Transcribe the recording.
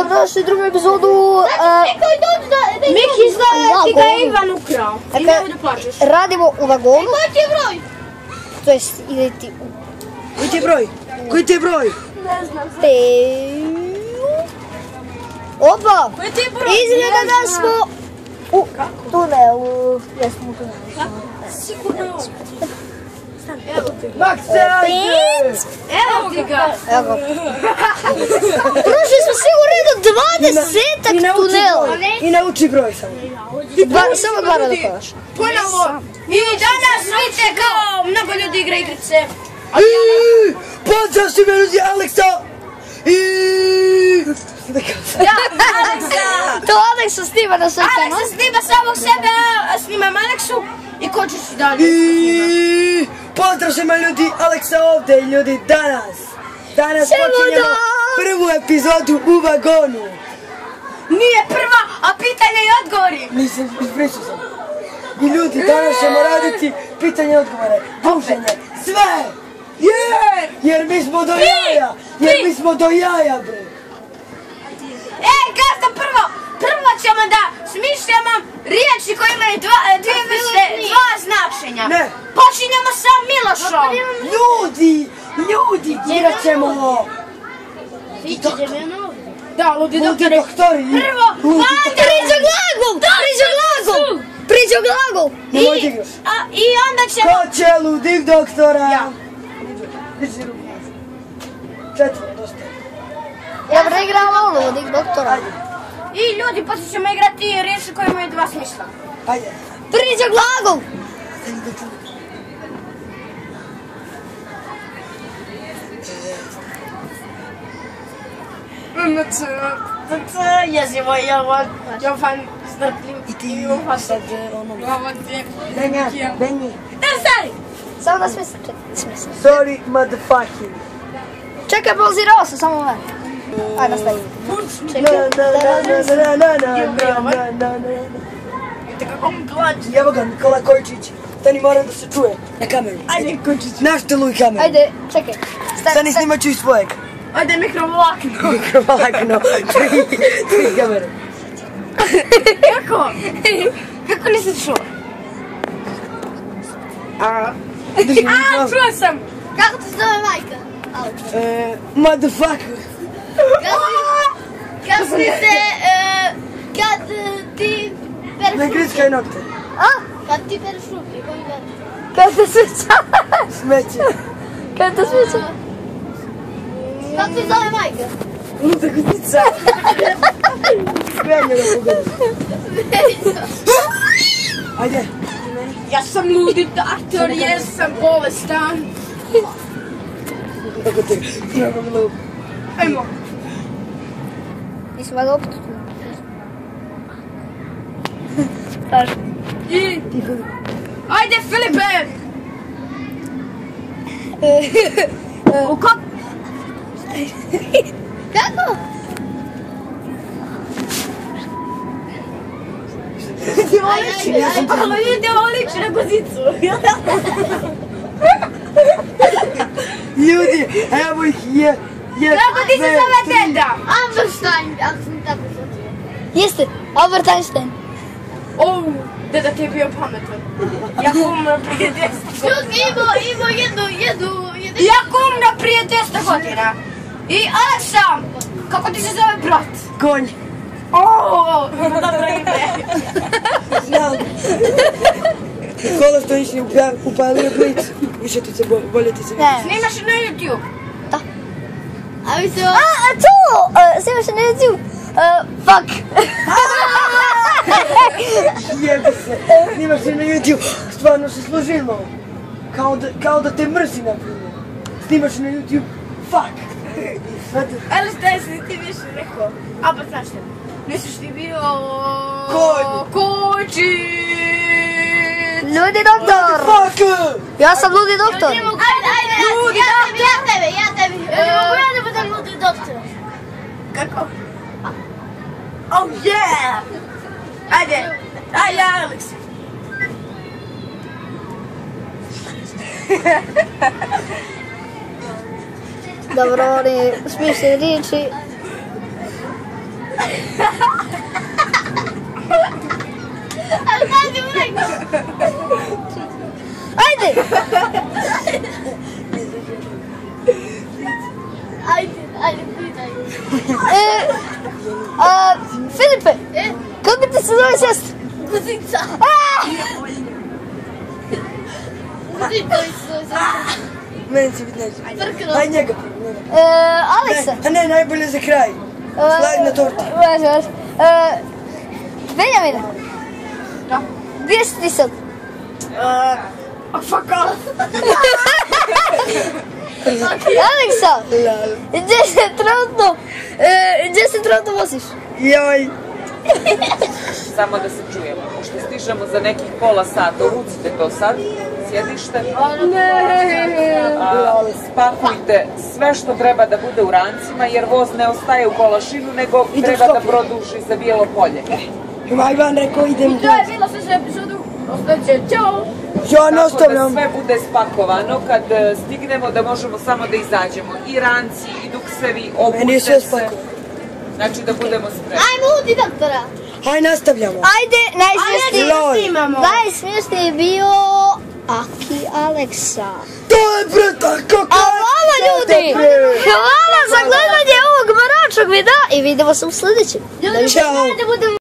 dobrodošli u drugu epizodu. Miki izgleda ti ga je Ivan ukrao. I nemoj da plačeš. Radimo u vagonu. Koji ti je broj? To jest, ili ti u... Koji ti je broj? Koji ti je broj? Ne znam. Opa! Koji ti je broj? Izgleda da smo u tunelu. Jesmo u tunelu. Sigurno. Evo ti ga. Makse, ajde! Evo ti ga. Evo ga. Prošli smo sigurno do 20-ak tunela. I nauči broj samo. Samo dva radokovaš. Ponovo. I danas vidite kao mnogo ljudi igra igrice. Pozdrav svima ljudi, Aleksa! Ja, Aleksa. To Aleksa snima na svoj kanal. Aleksa snima samog sebe, a snimam Aleksu i ko će si dalje. I pozdrav svima ljudi, Aleksa ovdje ljudi, danas počinjemo prvu epizodu u vagonu. Nije prva, a pitanje i odgovori. Nisam, ispričao sam. I ljudi, danas ćemo raditi pitanje i odgovore, bušenje, sve! Jer mi smo do jaja! Jer mi smo do jaja, bre! Gazda, prvo ćemo da smišljamo riječi koje imaju dva značenja. Ne. Počinjemo sa Milošom. Ljudi, irat ćemo! Da, ludi Ludi doktori. doktori! Prvo, Priđa glagol! Nemoj da igraš. I onda ćemo... Ko će ludih doktora? Ja. Četvrlo, dosta. Ja bih igrala ludih doktora. I ljudi, poslije ćemo igrati riječi koje imaju dva smisla. Ajde. Priđa glagol! Jezivo je Jovan Zdrpljiv. I ti sad ono... Benji. Da, stari! Samo da smislim. Sorry, motherfucking. Čekaj, pauzirao sam, samo ovaj. Ajde, nastavi. Čekaj. Vidite kako on glađi. Evo ga, Nikola Kojčić. Stani, moram da se čuje na kameru. Ajde, Kojčić. Naš teluj kameru. Ajde, čekaj. Stani, snimat ću iz svojeg. Ajde, mikrovlakno. Mikrovlakno. Tri kamere. Kako? Kako nisi čuo? Drži mikrofon. Čuo sam. Kako ti se zove majka? Motherfucker. Kad ti pereš Ne griskaj nokte. Kad ti pereš ruke, koji pereš? Kad te svića. Smeće. Kad te svića. Kako ti se zove majka? Luda kutica. Skranje da pogledam. Ajde. Ja sam ludi doktor jer sam bolestan. Tako te. Trebam lup. Ajmo. Nisam valjda opet tu. Traži. I... Ajde, Filipe! U kak... Kako? Ali vidite, ovo liči na kozicu. Ljudi, evo ih je. Kako ti se zove teta? Amberstein, ako sam tako zove. Jeste, Albert Einstein. Deda ti je bio pametan. Jak umro prije 10 godina. Imao jednu... Jak umro prije 10 godina. I Aleksa, kako ti se zove brat? Konj. Dobro ime. Znam. Nikola Stonični upalio plic. Više ti se bolje ti se vidi. Snimaš na YouTube. A mi se... to! Snimaš na YouTube. Fuck. Jebe se. Snimaš se na YouTube. Stvarno se složilo. Kao da te mrzi, na primjer. Snimaš na YouTube. Fuck. Ali šta si ti više rekao? A pa znaš šta? Nisiš ti bio... Koči! Ludi doktor! Motherfucker! Ja sam ludi doktor. Ajde! Ja tebi. Mogu ja da budem ludi doktor? Kako? Oh yeah! Ajde, Alex. Dobro, oni smišljeni riječi. Ali pazi uvijek. Ajde. Ajde, pitaj. Filipe, kako bi ti se zove sestra? Guzica. Guzica bi se zove sestra. Meni će biti neće. Daj njega. Aleksa. A ne, najbolje za kraj. Sladi na torti. Može. Benjamina. Gdje si ti sad? Fuck off. Aleksa, gdje se trenutno voziš? Joj. Samo da se čujemo. Pošto stižemo za nekih pola sata, urucite to sad, sjedište. Spakujte sve što treba da bude u rancima, jer voz ne ostaje u Kolašinu, nego treba da produži za Bijelo Polje. Ima Ivan rekao idem. To je bilo sve za epizodu. Ostaće, čao. Ja Tako da nastavljam. sve bude spakovano, kad stignemo da možemo samo da izađemo. I ranci, i duksevi, Meni je sve obuće se. spakovano. Znači da budemo spremni. Ajmo udi doktora. Haj nastavljamo. Ajde, najsmješniji. Lol. Najsmješniji je bio Aki Aleksa. To je brata, kako A vama ljudi, hvala za gledanje ovog maračog videa i vidimo se u sljedećem. Ćao.